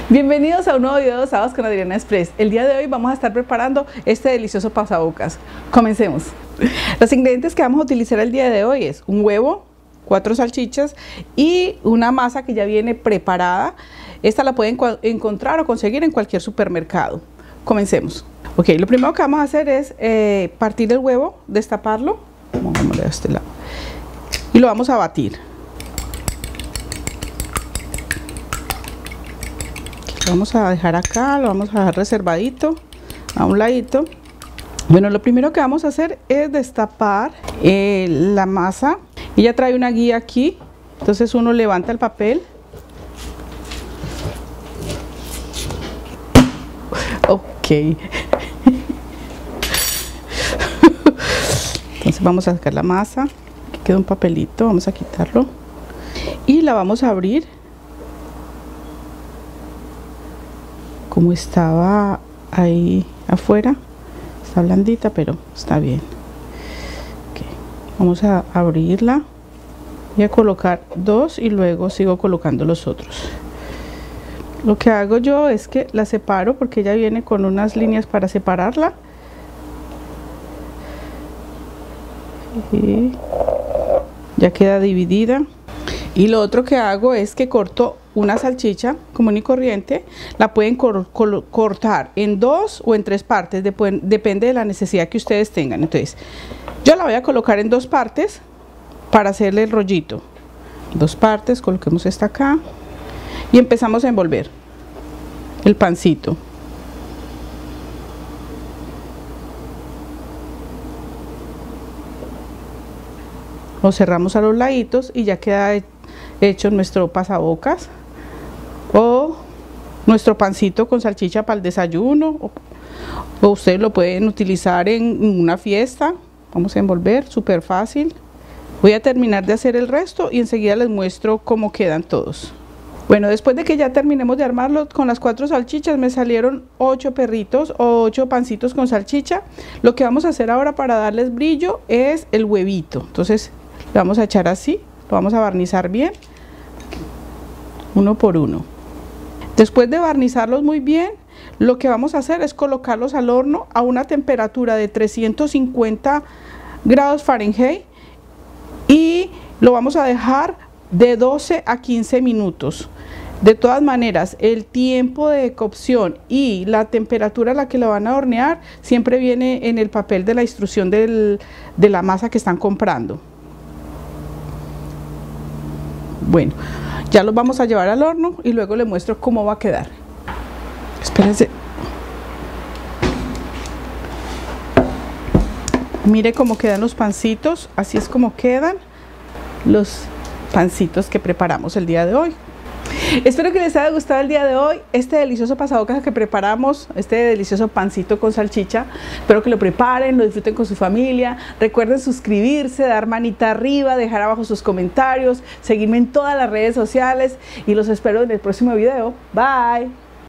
Bienvenidos a un nuevo video de Sábados con Adriana Express. El día de hoy vamos a estar preparando este delicioso pasabocas. Comencemos. Los ingredientes que vamos a utilizar el día de hoy es un huevo, 4 salchichas y una masa que ya viene preparada. Esta la pueden encontrar o conseguir en cualquier supermercado. Comencemos. Ok, lo primero que vamos a hacer es partir el huevo, destaparlo. Vamos a este lado. Y lo vamos a batir. Lo vamos a dejar acá, lo vamos a dejar reservadito a un ladito. Bueno, lo primero que vamos a hacer es destapar la masa. Ella trae una guía aquí, entonces uno levanta el papel. Ok. Entonces vamos a sacar la masa. Aquí queda un papelito, vamos a quitarlo. Y la vamos a abrir. Como estaba ahí afuera, está blandita, pero está bien. Okay. Vamos a abrirla y a colocar dos y luego sigo colocando los otros. Lo que hago yo es que la separo porque ella viene con unas líneas para separarla. Y ya queda dividida. Y lo otro que hago es que corto una salchicha común y corriente. La pueden cortar en 2 o en 3 partes, depende de la necesidad que ustedes tengan. Entonces, yo la voy a colocar en 2 partes para hacerle el rollito. 2 partes, coloquemos esta acá y empezamos a envolver el pancito. Lo cerramos a los laditos y ya queda hecho nuestro pasabocas o nuestro pancito con salchicha para el desayuno, o ustedes lo pueden utilizar en una fiesta. Vamos a envolver, súper fácil. Voy a terminar de hacer el resto y enseguida les muestro cómo quedan todos. Bueno, después de que ya terminemos de armarlo con las 4 salchichas, me salieron 8 perritos o 8 pancitos con salchicha. Lo que vamos a hacer ahora para darles brillo es el huevito. Entonces le vamos a echar así, lo vamos a barnizar bien, uno por uno. Después de barnizarlos muy bien, lo que vamos a hacer es colocarlos al horno a una temperatura de 350 grados Fahrenheit y lo vamos a dejar de 12 a 15 minutos. De todas maneras, el tiempo de cocción y la temperatura a la que lo van a hornear siempre viene en el papel de la instrucción de la masa que están comprando. Bueno, ya los vamos a llevar al horno y luego les muestro cómo va a quedar. Espérense. Mire cómo quedan los pancitos, así es como quedan los pancitos que preparamos el día de hoy. Espero que les haya gustado el día de hoy este delicioso pasabocas que preparamos, este delicioso pancito con salchicha. Espero que lo preparen, lo disfruten con su familia. Recuerden suscribirse, dar manita arriba, dejar abajo sus comentarios, seguirme en todas las redes sociales y los espero en el próximo video. Bye.